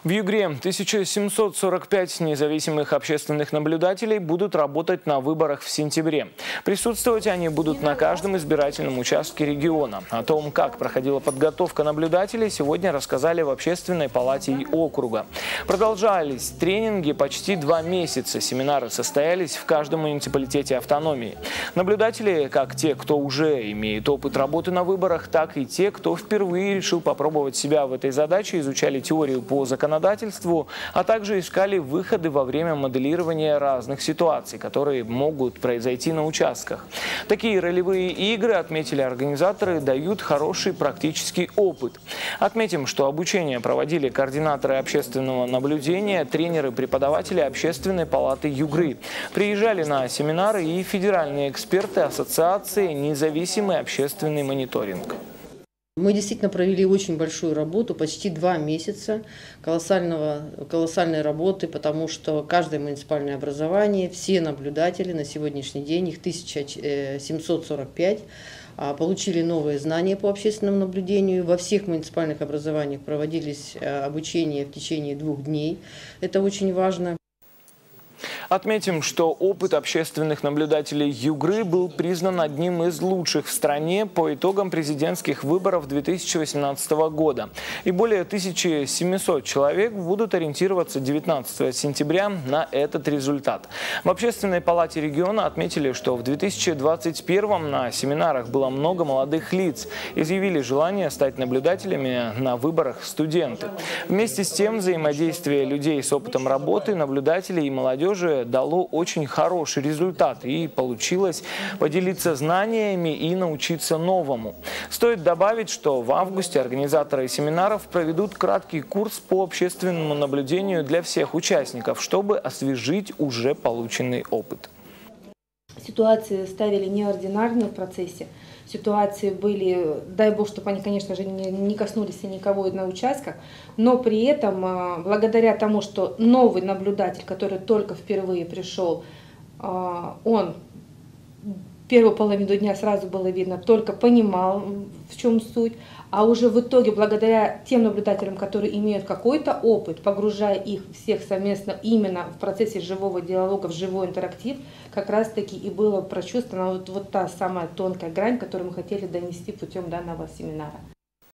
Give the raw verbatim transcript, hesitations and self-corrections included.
В Югре тысяча семьсот сорок пять независимых общественных наблюдателей будут работать на выборах в сентябре. Присутствовать они будут на каждом избирательном участке региона. О том, как проходила подготовка наблюдателей, сегодня рассказали в Общественной палате округа. Продолжались тренинги почти два месяца. Семинары состоялись в каждом муниципалитете автономии. Наблюдатели, как те, кто уже имеет опыт работы на выборах, так и те, кто впервые решил попробовать себя в этой задаче, изучали теорию по законодательству, законодательству, а также искали выходы во время моделирования разных ситуаций, которые могут произойти на участках. Такие ролевые игры, отметили организаторы, дают хороший практический опыт. Отметим, что обучение проводили координаторы общественного наблюдения, тренеры, преподаватели Общественной палаты Югры. Приезжали на семинары и федеральные эксперты Ассоциации «Независимый общественный мониторинг». Мы действительно провели очень большую работу, почти два месяца колоссального, колоссальной работы, потому что каждое муниципальное образование, все наблюдатели на сегодняшний день, их тысяча семьсот сорок пять, получили новые знания по общественному наблюдению. Во всех муниципальных образованиях проводились обучения в течение двух дней. Это очень важно. Отметим, что опыт общественных наблюдателей Югры был признан одним из лучших в стране по итогам президентских выборов две тысячи восемнадцатого года. И более тысячи семисот человек будут ориентироваться девятнадцатого сентября на этот результат. В Общественной палате региона отметили, что в две тысячи двадцать первом на семинарах было много молодых лиц. Изъявили желание стать наблюдателями на выборах студенты. Вместе с тем, взаимодействие людей с опытом работы, наблюдателей и молодежи дало очень хороший результат, и получилось поделиться знаниями и научиться новому. Стоит добавить, что в августе организаторы семинаров проведут краткий курс по общественному наблюдению для всех участников, чтобы освежить уже полученный опыт. Ситуации ставили неординарные в процессе. Ситуации были, дай бог, чтобы они, конечно же, не, не коснулись никого на участках, но при этом, благодаря тому, что новый наблюдатель, который только впервые пришел, он первую половину дня сразу было видно, только понимал, в чем суть, а уже в итоге, благодаря тем наблюдателям, которые имеют какой-то опыт, погружая их всех совместно именно в процессе живого диалога, в живой интерактив, как раз-таки и было прочувствовано вот, вот та самая тонкая грань, которую мы хотели донести путем данного семинара.